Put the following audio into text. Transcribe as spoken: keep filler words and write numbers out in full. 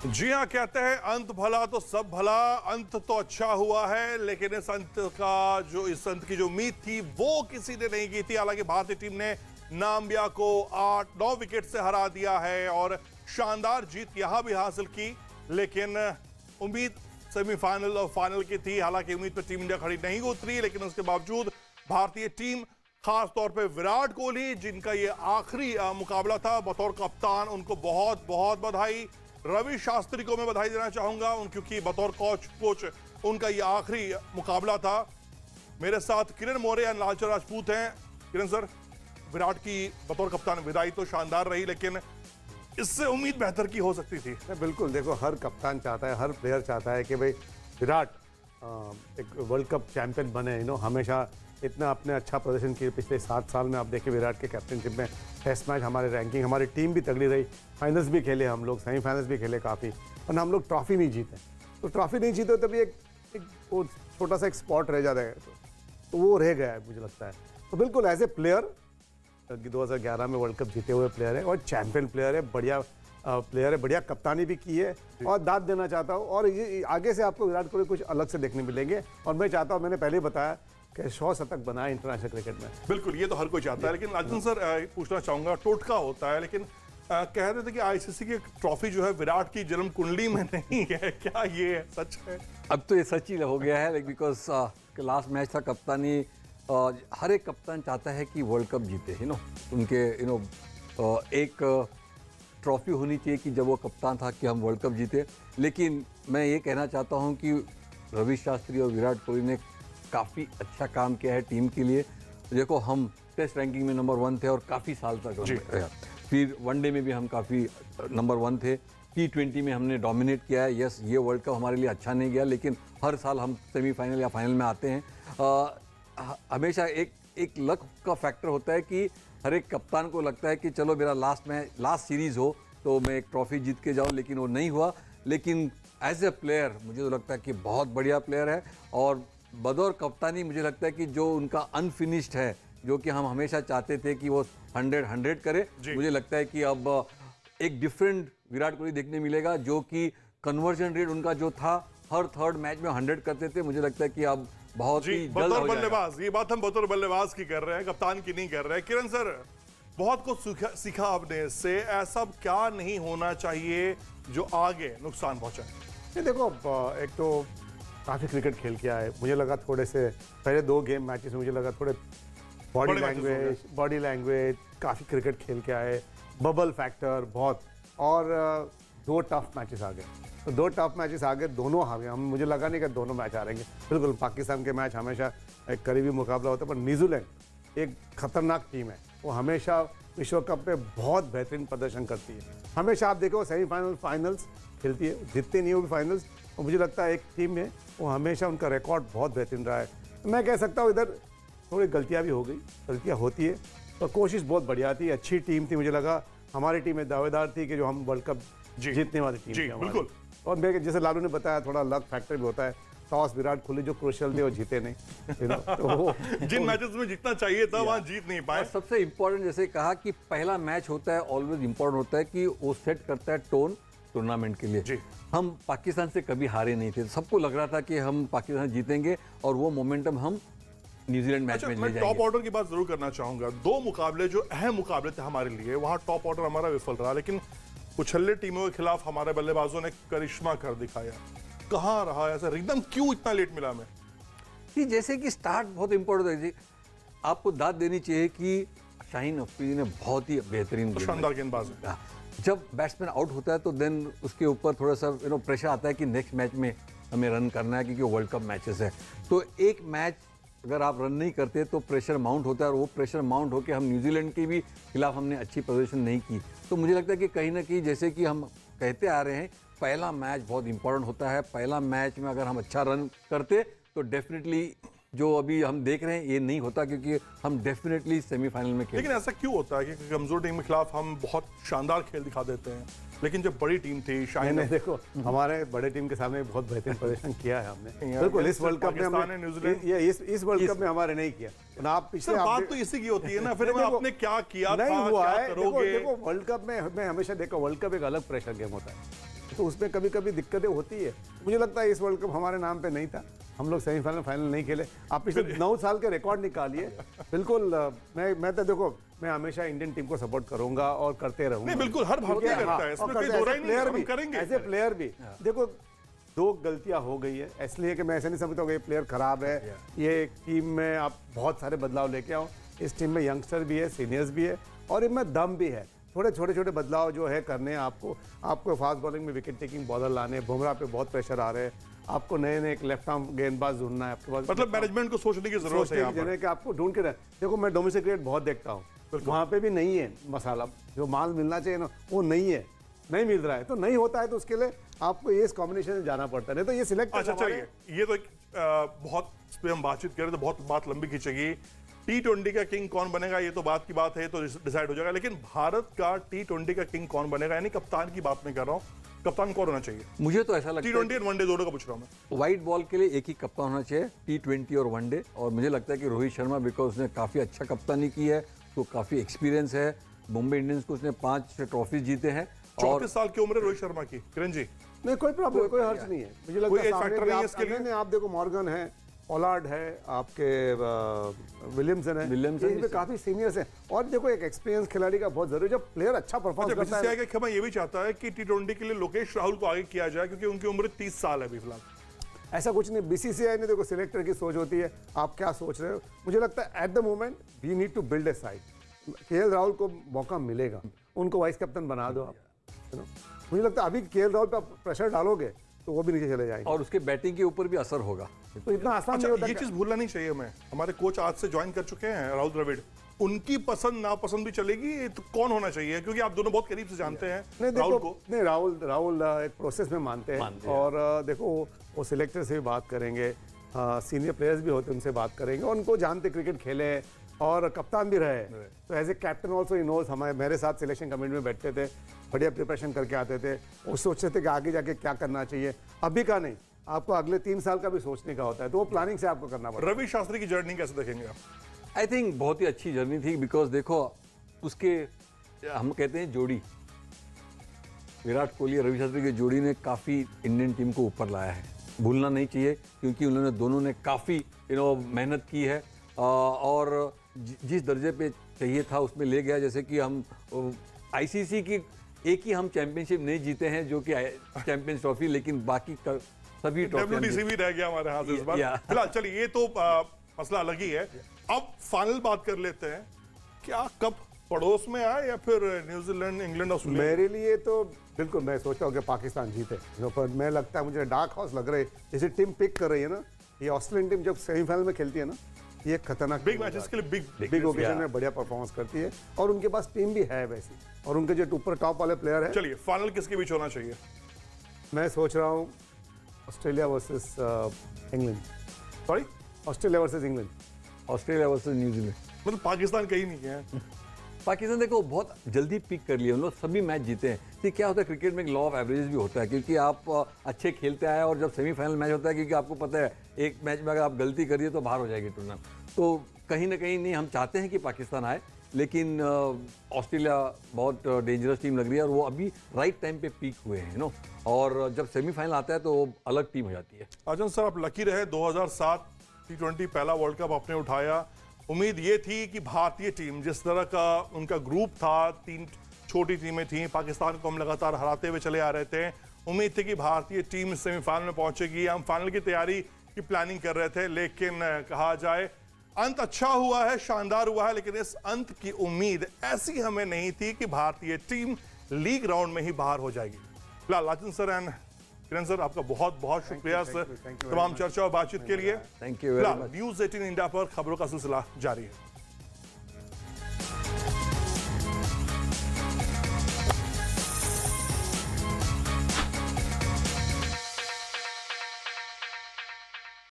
जी हाँ, कहते हैं अंत भला तो सब भला। अंत तो अच्छा हुआ है, लेकिन इस अंत का जो इस अंत की जो उम्मीद थी वो किसी ने नहीं की थी। हालांकि भारतीय टीम ने नाम्बिया को आठ नौ विकेट से हरा दिया है और शानदार जीत यहां भी हासिल की, लेकिन उम्मीद सेमीफाइनल और फाइनल की थी। हालांकि उम्मीद पर टीम इंडिया खड़ी नहीं उतरी, लेकिन उसके बावजूद भारतीय टीम, खास तौर पे विराट कोहली, जिनका ये आखिरी मुकाबला था बतौर कप्तान, उनको बहुत बहुत बधाई। रवि शास्त्री को मैं बधाई देना चाहूंगा उन क्योंकि बतौर कोच कोच उनका ये आखिरी मुकाबला था। मेरे साथ किरण मौर्य और लालचंद राजपूत हैं। किरण सर, विराट की बतौर कप्तान विदाई तो शानदार रही, लेकिन इससे उम्मीद बेहतर की हो सकती थी। बिल्कुल, देखो हर कप्तान चाहता है, हर प्लेयर चाहता है कि भाई विराट एक वर्ल्ड कप चैंपियन बने। यू नो हमेशा इतना अपने अच्छा प्रदर्शन किए पिछले सात साल में। आप देखिए विराट के कैप्टनशिप में टेस्ट मैच, हमारे रैंकिंग, हमारी टीम भी तगड़ी रही, फाइनल्स भी खेले हम लोग, सेमीफाइनल्स भी खेले काफ़ी, और हम लोग ट्रॉफी नहीं जीते। तो ट्रॉफी नहीं जीते तभी एक, एक वो छोटा सा एक स्पॉट रह जाता है, तो वो रह गया है मुझे लगता है। तो बिल्कुल एज ए प्लेयर दो हज़ार ग्यारह में वर्ल्ड कप जीते हुए प्लेयर है और चैंपियन प्लेयर है, बढ़िया प्लेयर है, बढ़िया कप्तानी भी की है और दाद देना चाहता हूँ। और ये आगे से आपको विराट कोहली कुछ अलग से देखने मिलेंगे और मैं चाहता हूँ, मैंने पहले बताया कि सौ शतक बनाए इंटरनेशनल क्रिकेट में। बिल्कुल, ये तो हर कोई चाहता है, लेकिन राजन सर पूछना चाहूंगा, टोटका होता है, लेकिन आ, कह रहे थे कि आईसीसी की ट्रॉफी जो है विराट की जन्म कुंडली में नहीं है, क्या ये सच है? अब तो ये सच ही हो गया है, बिकॉज लास्ट मैच था कप्तानी। uh, हर एक कप्तान चाहता है कि वर्ल्ड कप जीते, यू नो उनके यू नो uh, एक ट्रॉफी uh, होनी चाहिए कि जब वो कप्तान था कि हम वर्ल्ड कप जीते। लेकिन मैं ये कहना चाहता हूँ कि रवि शास्त्री और विराट कोहली ने काफ़ी अच्छा काम किया है टीम के लिए। देखो हम टेस्ट रैंकिंग में नंबर वन थे और काफ़ी साल तक, फिर वनडे में भी हम काफ़ी नंबर वन थे, टी ट्वेंटी में हमने डोमिनेट किया है। यस, ये वर्ल्ड कप हमारे लिए अच्छा नहीं गया, लेकिन हर साल हम सेमीफाइनल या फाइनल में आते हैं। आ, हमेशा एक एक लक का फैक्टर होता है कि हर एक कप्तान को लगता है कि चलो मेरा लास्ट में लास्ट सीरीज़ हो तो मैं एक ट्रॉफी जीत के जाऊँ, लेकिन वो नहीं हुआ। लेकिन एज ए प्लेयर मुझे तो लगता है कि बहुत बढ़िया प्लेयर है और बदौर कप्तानी मुझे लगता है कि जो उनका अनफिनिश्ड है, जो कि हम हमेशा चाहते थे कि वो हंड्रेड हंड्रेड करे, मुझे लगता है कि अब एक डिफरेंट विराट कोहली देखने मिलेगा, जो कि कन्वर्जन रेट उनका जो था हर थर्ड मैच में हंड्रेड करते थे। मुझे लगता है कि अब बहुत ही जल्द हो जाएगा। बल्लेबाज, ये बात हम बतौर बल्लेबाज की कर रहे हैं, कप्तान की नहीं कर रहे हैं। किरण सर, बहुत कुछ सीखा आपने इससे, ऐसा क्या नहीं होना चाहिए जो आगे नुकसान पहुंचाए? देखो, एक तो काफ़ी क्रिकेट खेल के आए, मुझे लगा थोड़े से पहले दो गेम मैचेस में मुझे लगा थोड़े बॉडी लैंग्वेज बॉडी लैंग्वेज काफ़ी क्रिकेट खेल के आए, बबल फैक्टर बहुत, और दो टफ मैचेस आ गए। तो दो टफ मैचेस आ गए, दोनों हार गए हम। मुझे लगा नहीं कि दोनों मैच हारेंगे। बिल्कुल, पाकिस्तान के मैच हमेशा एक करीबी मुकाबला होता है, पर न्यूजीलैंड एक खतरनाक टीम है, वो हमेशा विश्व कप में बहुत बेहतरीन प्रदर्शन करती है। हमेशा आप देखो सेमीफाइनल फाइनल्स खेलती है, जीतते नहीं हो भी फाइनल्स, और मुझे लगता है एक टीम में वो हमेशा उनका रिकॉर्ड बहुत बेहतरीन रहा है। मैं कह सकता हूँ इधर थोड़ी गलतियाँ भी हो गई, गलतियाँ होती है, पर कोशिश बहुत बढ़िया थी, अच्छी टीम थी। मुझे लगा हमारी टीम में दावेदार थी कि जो हम वर्ल्ड कप जीतने वाली टीम थी बिल्कुल। और मैं जैसे लालू ने बताया, थोड़ा लक फैक्टर भी होता है। टॉस विराट कोहली जो क्रूशियल थे वो जीते नहीं, तो जिन मैचेस में जीतना चाहिए था वहां जीत नहीं पाए। सबसे इंपॉर्टेंट जैसे कहा कि पहला मैच होता है, ऑलवेज इंपॉर्टेंट होता है कि वो सेट करता है टोन टूर्नामेंट के लिए। जी। हम पाकिस्तान से कभी हारे नहीं थे, सबको लग रहा था कि हम पाकिस्तान जीतेंगे और वो मोमेंटम हम न्यूजीलैंड मैच अच्छा, में ले मैं जाएंगे। टॉप ऑर्डर की बात जरूर करना चाहूंगा। दो मुकाबले जो अहम मुकाबले थे हमारे लिए, वहां टॉप ऑर्डर हमारा विफल रहा, लेकिन कुछल्ले टीमों के खिलाफ हमारे बल्लेबाजों ने करिश्मा कर दिखाया। कहाँ रहा ऐसा, एकदम क्यों इतना लेट मिला? मैं कि जैसे कि स्टार्ट बहुत इंपॉर्टेंट है, आपको दाद देनी चाहिए कि शाहीन अफरीदी ने बहुत ही बेहतरीन, शानदार गेंदबाज है। जब बैट्समैन आउट होता है तो देन उसके ऊपर थोड़ा सा यू नो प्रेशर आता है कि नेक्स्ट मैच में हमें रन करना है, क्योंकि वर्ल्ड कप मैचेस है। तो एक मैच अगर आप रन नहीं करते तो प्रेशर माउंट होता है, और वो प्रेशर माउंट होकर हम न्यूजीलैंड के भी खिलाफ हमने अच्छी प्रदर्शन नहीं की। तो मुझे लगता है कि कहीं ना कहीं जैसे कि हम कहते आ रहे हैं, पहला मैच बहुत इंपॉर्टेंट होता है। पहला मैच में अगर हम अच्छा रन करते तो डेफिनेटली जो अभी हम देख रहे हैं ये नहीं होता, क्योंकि हम डेफिनेटली सेमीफाइनल में खेलते। लेकिन ऐसा क्यों होता है कि कमजोर टीम के खिलाफ हम बहुत शानदार खेल दिखा देते हैं, लेकिन जब बड़ी टीम थी, शाहीन ने देखो हमारे बड़े टीम के सामने बहुत बेहतरीन प्रदर्शन किया है हमने। बिल्कुल, इस वर्ल्ड कप में हमने ये इस इस वर्ल्ड कप में हमारे नहीं किया। आप पिछले बात तो इसी की होती है ना, फिर आपने क्या किया नहीं था, हुआ क्या है। करोगे? देखो वर्ल्ड कप में मैं हमेशा देखो, वर्ल्ड कप एक अलग प्रेशर गेम होता है। तो उसमें कभी कभी दिक्कतें होती है। मुझे लगता है इस वर्ल्ड कप हमारे नाम पे नहीं था, हम लोग सेमीफाइनल फाइनल नहीं खेले। आप पिछले नौ साल के रिकॉर्ड निकालिए। बिल्कुल मैं मैं तो देखो मैं हमेशा इंडियन टीम को सपोर्ट करूंगा और करते रहूंगा। नहीं बिल्कुल हर भारतीय करता है, इसमें कोई दो राय नहीं है, हम करेंगे। ऐसे प्लेयर भी देखो दो गलतियां हो गई है, इसलिए कि मैं ऐसे नहीं समझता हूँ कि ये प्लेयर खराब है, ये टीम में आप बहुत सारे बदलाव लेके आओ। इस टीम में यंगस्टर भी है, सीनियर्स भी है और इनमें दम भी है। थोड़े छोटे छोटे बदलाव जो है करने हैं आपको आपको फास्ट बॉलिंग में विकेट टेकिंग बॉलर लाने, बुमराह पे बहुत प्रेशर आ रहे हैं, आपको नए नए एक लेफ्ट आर्म गेंदबाज ढूंढना है आपके पास। मतलब मैनेजमेंट को सोचने की जरूरत है यहाँ पर कि आपको ढूंढ के रहे। देखो मैं डोमेस्टिक क्रिकेट बहुत देखता हूँ, वहाँ पे भी नहीं है मसाला, जो माल मिलना चाहिए ना वो नहीं है, नहीं मिल रहा है। तो नहीं होता है तो उसके लिए आपको ये इस कॉम्बिनेशन में जाना पड़ता है, नहीं तो ये सिलेक्ट। अच्छा चलिए, ये तो एक आ, बहुत इस पे हम बातचीत करें तो बहुत बात लंबी खींचेगी। टी ट्वेंटी का किंग कौन बनेगा ये तो बात की बात है, तो डिसाइड हो जाएगा, लेकिन भारत का टी ट्वेंटी का किंग कौन बनेगा, यानी कप्तान की बात मैं कर रहा हूँ, कप्तान कौन होना चाहिए? मुझे तो ऐसा लगता टी है ट्वेंटी और वनडे दोनों का पूछ रहा हूँ मैं। व्हाइट बॉल के लिए एक ही कप्तान होना चाहिए, टी ट्वेंटी और वनडे। और मुझे लगता है कि रोहित शर्मा, बिकॉज उसने काफ़ी अच्छा कप्तानी की है, तो काफ़ी एक्सपीरियंस है। मुंबई इंडियंस को उसने पांच ट्रॉफी जीते हैं। चौंतीस साल की उम्र है रोहित शर्मा की। किरण जी नहीं कोई प्रॉब्लम, कोई हर्ज नहीं है। मुझे लगता है सामने भी आप, नहीं, नहीं, आप देखो मॉर्गन है, पोलार्ड है, आपके विलियमसन है, विलियमसन इनमें काफी सीनियर्स हैं। और देखो एक एक्सपीरियंस खिलाड़ी का बहुत जरूरी है, जब प्लेयर अच्छा परफॉर्म अच्छा, करता है। बीसीसीआई का ये भी चाहता है कि टी ट्वेंटी के लिए लोकेश राहुल को आगे किया जाए, क्योंकि उनकी उम्र तीस साल है अभी फिलहाल। ऐसा कुछ नहीं, बीसीसीआई ने देखो सिलेक्टर की सोच होती है, आप क्या सोच रहे हो। मुझे लगता है at the moment we need to build a side. KL Rahul को मौका मिलेगा, उनको वाइस कैप्टन बना दो आप। मुझे लगता है अभी केएल राहुल पे आप प्रेशर डालोगे तो वो भी नीचे चले जाएंगे और उसके बैटिंग के ऊपर भी असर होगा। तो इतना आसान अच्छा, नहीं होता। ये चीज भूलना नहीं चाहिए हमें। हमारे कोच आज से ज्वाइन कर चुके हैं राहुल द्रविड़, उनकी पसंद नापसंद भी चलेगी, तो कौन होना चाहिए, क्योंकि आप दोनों बहुत करीब से जानते हैं नहीं, राहुल को। नहीं राहुल राहुल एक प्रोसेस में मानते हैं, मानते हैं। और uh, देखो वो सिलेक्टर से भी बात करेंगे, सीनियर प्लेयर्स भी होते हैं उनसे बात करेंगे, और उनको जानते क्रिकेट खेले और कप्तान भी रहे। तो एज ए कैप्टन ऑल्सो ही नोज। हमारे मेरे साथ सिलेक्शन कमेटी में बैठते थे, बढ़िया प्रिपरेशन करके आते थे, वो सोचते थे कि आगे जाके क्या करना चाहिए। अभी का नहीं, आपको अगले तीन साल का भी सोचने का होता है, तो वो प्लानिंग से आपको करना पड़ता है। रवि शास्त्री की जर्नी कैसे देखेंगे आप? आई थिंक बहुत ही अच्छी जर्नी थी, बिकॉज देखो उसके हम कहते हैं जोड़ी, विराट कोहली और रवि शास्त्री की जोड़ी ने काफ़ी इंडियन टीम को ऊपर लाया है। भूलना नहीं चाहिए, क्योंकि उन्होंने दोनों ने काफ़ी यू नो मेहनत की है, और जिस दर्जे पे चाहिए था उसमें ले गया। जैसे कि हम आईसीसी की एक ही हम चैंपियनशिप नहीं जीते हैं जो कि चैंपियंस ट्रॉफी, लेकिन बाकी सभी डब्ल्यूटीसी भी रह गया हमारे हाथ इस बार। फिलहाल चलिए, ये तो आ, मसला अलग ही है। अब फाइनल बात कर लेते हैं। क्या कप पड़ोस में आए या फिर न्यूजीलैंड, इंग्लैंड, ऑस्ट्रेलिया? मेरे लिए तो बिल्कुल मैं सोचता हूँ कि पाकिस्तान जीते, पर मैं लगता है मुझे डार्क हॉर्स लग रहा है। जैसे टीम पिक कर रही है ना, ये ऑस्ट्रेलियन टीम जब सेमीफाइनल में खेलती है ना, ये खतरनाक बिग मैचेस के लिए बिग बिग ओकेजन में बढ़िया परफॉर्मेंस करती है, और उनके पास टीम भी है वैसी, और उनके जो ऊपर टॉप वाले प्लेयर है। चलिए, फाइनल किसके बीच होना चाहिए? मैं सोच रहा हूँ Australia versus England. Sorry, Australia versus England. Australia versus New Zealand. मतलब पाकिस्तान कहीं नहीं है। पाकिस्तान देखो बहुत जल्दी पिक कर लिए, उन लोग सभी मैच जीते हैं। तो क्या होता है, क्रिकेट में एक लॉ ऑफ एवरेजेस भी होता है, क्योंकि आप अच्छे खेलते आए और जब सेमीफाइनल मैच होता है, क्योंकि आपको पता है एक मैच में अगर आप गलती करिए तो बाहर हो जाएगी टूर्नामेंट। तो कहीं ना कहीं नहीं, हम चाहते हैं कि पाकिस्तान आए, लेकिन ऑस्ट्रेलिया बहुत डेंजरस टीम लग रही है, और वो अभी राइट टाइम पे पीक हुए हैं नो। और जब सेमीफाइनल आता है तो वो अलग टीम हो जाती है। अर्जुन सर, आप लकी रहे, दो हज़ार सात टी ट्वेंटी पहला वर्ल्ड कप आपने उठाया। उम्मीद ये थी कि भारतीय टीम, जिस तरह का उनका ग्रुप था, तीन छोटी टीमें थीं, पाकिस्तान को हम लगातार हराते हुए चले आ रहे थे, उम्मीद थी कि भारतीय टीम सेमीफाइनल में पहुंचेगी। हम फाइनल की तैयारी की प्लानिंग कर रहे थे, लेकिन कहा जाए अंत अच्छा हुआ है, शानदार हुआ है, लेकिन इस अंत की उम्मीद ऐसी हमें नहीं थी कि भारतीय टीम लीग राउंड में ही बाहर हो जाएगी। फिलहाल लाचन सर एंड किरण सर, आपका बहुत बहुत शुक्रिया सर तमाम चर्चा और बातचीत के लिए। Thank you very much. News अठारह इंडिया पर खबरों का सिलसिला जारी है।